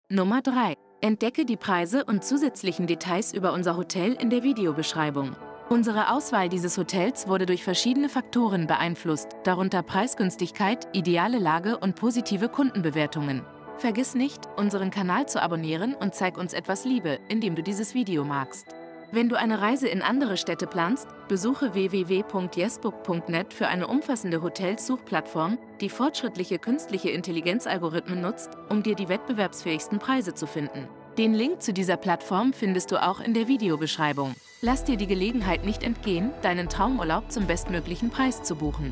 Nummer 3. Entdecke die Preise und zusätzlichen Details über unser Hotel in der Videobeschreibung. Unsere Auswahl dieses Hotels wurde durch verschiedene Faktoren beeinflusst, darunter Preisgünstigkeit, ideale Lage und positive Kundenbewertungen. Vergiss nicht, unseren Kanal zu abonnieren und zeig uns etwas Liebe, indem du dieses Video magst. Wenn du eine Reise in andere Städte planst, besuche www.yesbook.net für eine umfassende Hotels-Suchplattform, die fortschrittliche künstliche Intelligenzalgorithmen nutzt, um dir die wettbewerbsfähigsten Preise zu finden. Den Link zu dieser Plattform findest du auch in der Videobeschreibung. Lass dir die Gelegenheit nicht entgehen, deinen Traumurlaub zum bestmöglichen Preis zu buchen.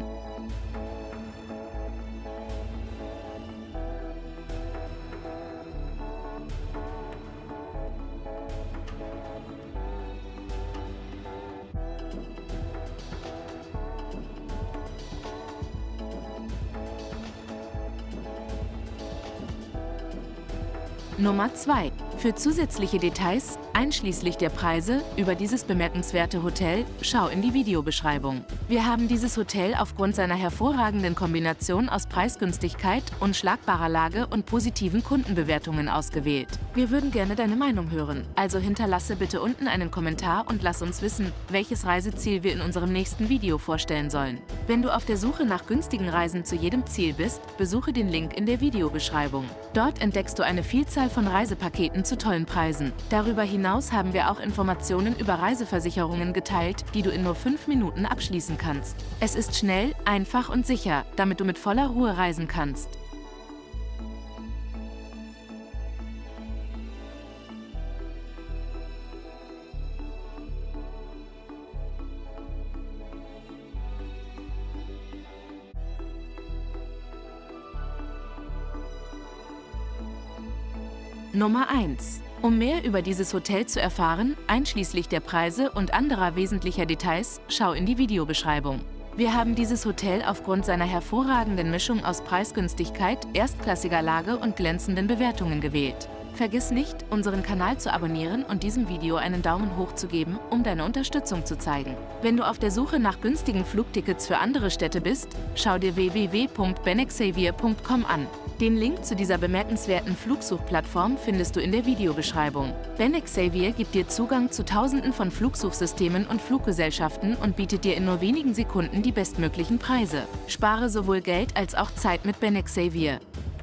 Nummer 2. Für zusätzliche Details, einschließlich der Preise, über dieses bemerkenswerte Hotel, schau in die Videobeschreibung. Wir haben dieses Hotel aufgrund seiner hervorragenden Kombination aus Preisgünstigkeit, unschlagbarer Lage und positiven Kundenbewertungen ausgewählt. Wir würden gerne deine Meinung hören, also hinterlasse bitte unten einen Kommentar und lass uns wissen, welches Reiseziel wir in unserem nächsten Video vorstellen sollen. Wenn du auf der Suche nach günstigen Reisen zu jedem Ziel bist, besuche den Link in der Videobeschreibung. Dort entdeckst du eine Vielzahl von Reisepaketen zu tollen Preisen. Darüber hinaus haben wir auch Informationen über Reiseversicherungen geteilt, die du in nur 5 Minuten abschließen kannst. Es ist schnell, einfach und sicher, damit du mit voller Ruhe reisen kannst. Nummer 1. Um mehr über dieses Hotel zu erfahren, einschließlich der Preise und anderer wesentlicher Details, schau in die Videobeschreibung. Wir haben dieses Hotel aufgrund seiner hervorragenden Mischung aus Preisgünstigkeit, erstklassiger Lage und glänzenden Bewertungen gewählt. Vergiss nicht, unseren Kanal zu abonnieren und diesem Video einen Daumen hoch zu geben, um deine Unterstützung zu zeigen. Wenn du auf der Suche nach günstigen Flugtickets für andere Städte bist, schau dir www.benexavier.com an. Den Link zu dieser bemerkenswerten Flugsuchplattform findest du in der Videobeschreibung. Benexavier gibt dir Zugang zu Tausenden von Flugsuchsystemen und Fluggesellschaften und bietet dir in nur wenigen Sekunden die bestmöglichen Preise. Spare sowohl Geld als auch Zeit mit Benexavier.